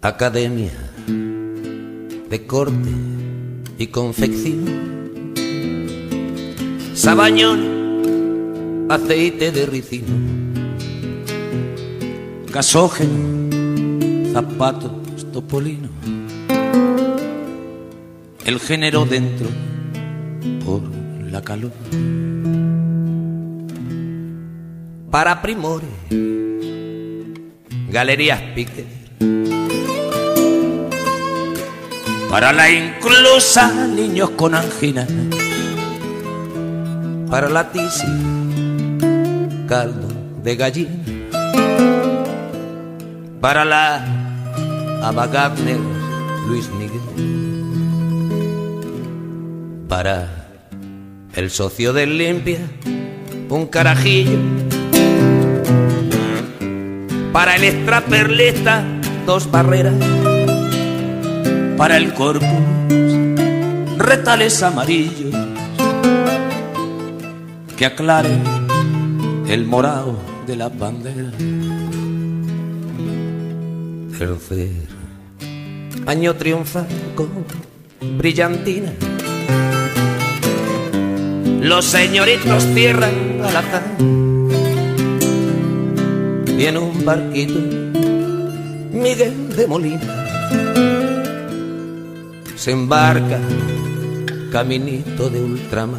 Academia de corte y confección, sabañón, aceite de ricino, gasógeno, zapatos topolino, el género dentro por la calor. Para primores, galerías Piquer, para la inclusa, niños con angina, para la tisis, caldo de gallina, para la Ava Gardner, Luis Miguel, para el socio del Limpia, un carajillo, para el extraperlista, dos barreras, para el corpus, retales amarillos que aclaren el morado de la bandera. Tercer año triunfa con brillantina, los señoritos cierran al azar y en un barquito Miguel de Molina se embarca caminito de ultramar.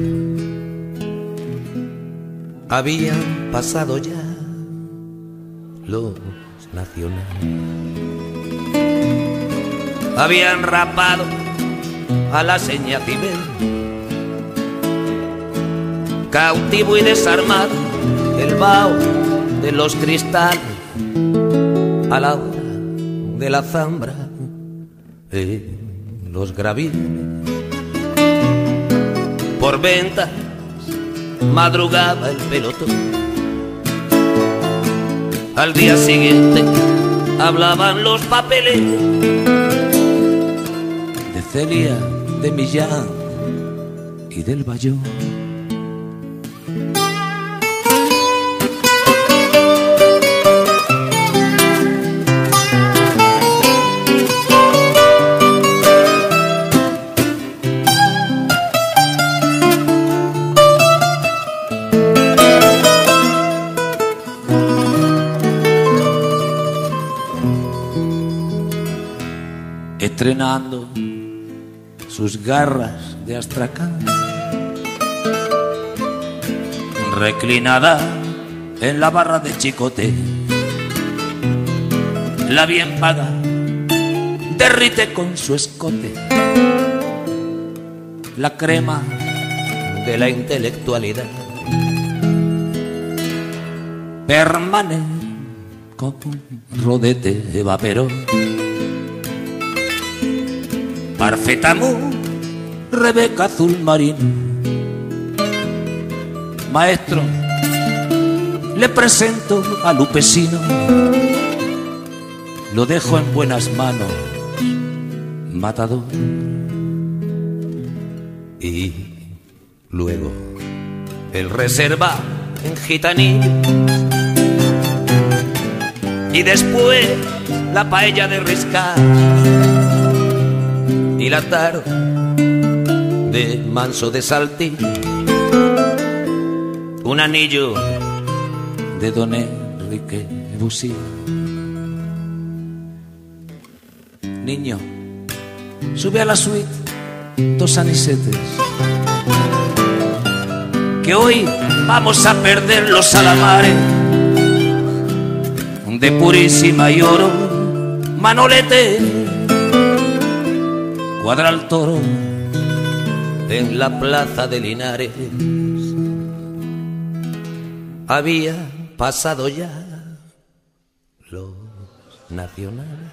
Habían pasado ya los nacionales, habían rapado a la seña Cibel, cautivo y desarmado el vaho de los cristales a la hora de la zambra los gravíes. Por ventas madrugaba el pelotón, al día siguiente hablaban los papeles de Celia, de Millán y del Bayón. Estrenando sus garras de astracán, reclinada en la barra de Chicote, la bien paga derrite con su escote la crema de la intelectualidad. Permanece con un rodete de vaperón, Parfetamú, Rebeca azul marino. Maestro, le presento a Lupesino, lo dejo en buenas manos, matador. Y luego el reserva en gitanillo, y después la paella de riscar y la tarde de Manso de Saltillo, un anillo de Don Enrique Busí. Niño, sube a la suite dos anisetes, que hoy vamos a perder los alamares de Purísima y Oro. Manolete, cuadra el toro en la plaza de Linares. Había pasado ya los nacionales,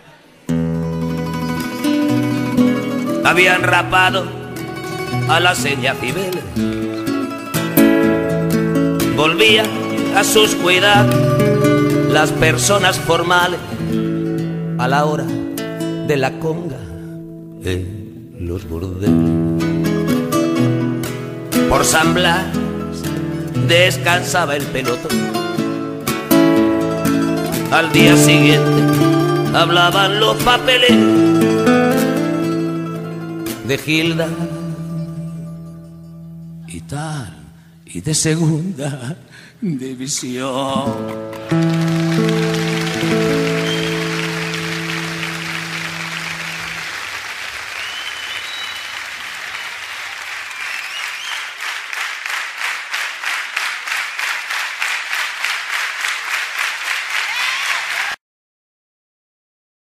habían rapado a la seña Cibel, volvían a sus cuidados las personas formales a la hora de la conga en los burdeles. Por San Blas descansaba el pelotón, al día siguiente hablaban los papeles de Gilda y tal, y de segunda división.